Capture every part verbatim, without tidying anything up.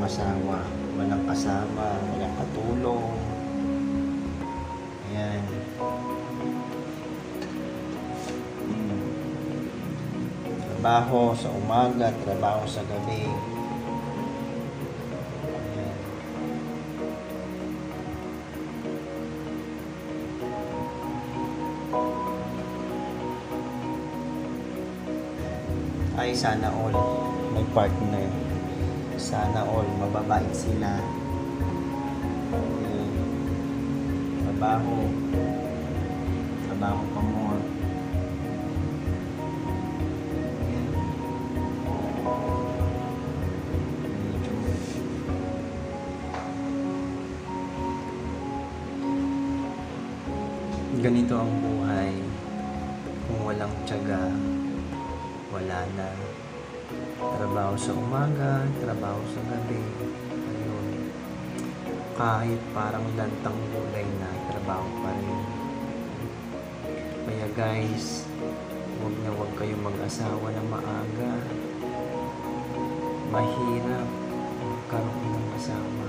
walang asawa, walang kasama, walang katulong. Ayan. Hmm. Trabaho sa umaga, trabaho sa gabi. Ayan. Ay, sana all may partner. Sana all mababait sila. Ayan. Trabaho. Trabaho pa more. Ayan. Medyo ganito ang buhay. Kung walang tiyaga, wala na. Trabaho sa umaga, trabaho sa gabi. Ayun. Kahit parang lantang gulay na, trabaho pa rin. Kaya guys, huwag na huwag kayong mag-asawa na maaga. Mahirap magkaroon ng asawa.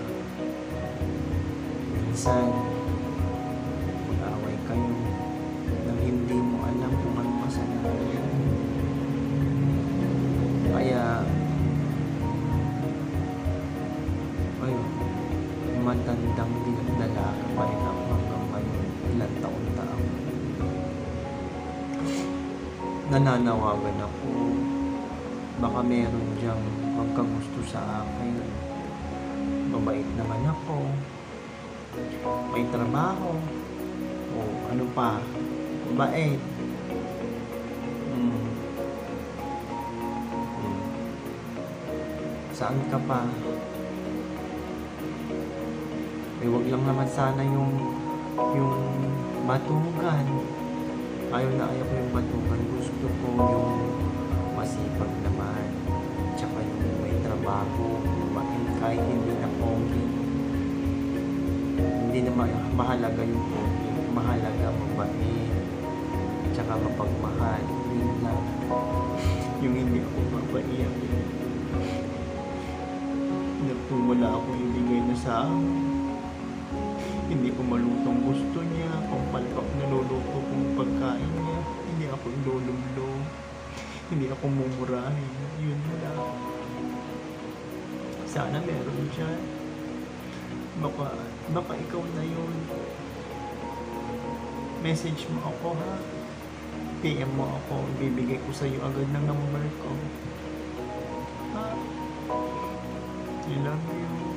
Minsan, mag-away kayo nang hindi mo alam kung ano kasalanan. Kaya, ayun, matandang dinadala pa rin ako hanggang ngayon, ilang taon na ako. Nananawagan ako, baka meron diyang magkagusto sa akin. Mabait naman ako, may trabaho, o ano pa, mabait. Hmm. Saan ka pa? Eh, wag lang naman sana yung yung batugan. Ayaw na ayaw ko yung batugan. Gusto ko yung masipag naman. Tsaka yung may trabaho. Mabait kahit hindi na pogi. Hindi na ma- mahalaga yung pogi. Mahalaga mabait. Tsaka mapagmahal. Yun lang. Yung hindi ako mapaiyak. Kung wala akong ibigay na sa akin, hindi ko malutong gusto niya, kung palpak naluluto kong pagkain niya, hindi ako ilulumlo, hindi ako mumurahin, yun lang. Sana meron siya. Baka, baka ikaw na yun. Message mo ako ha. P M mo ako, bibigay ko sa'yo agad ng number ko. Ha? I love you.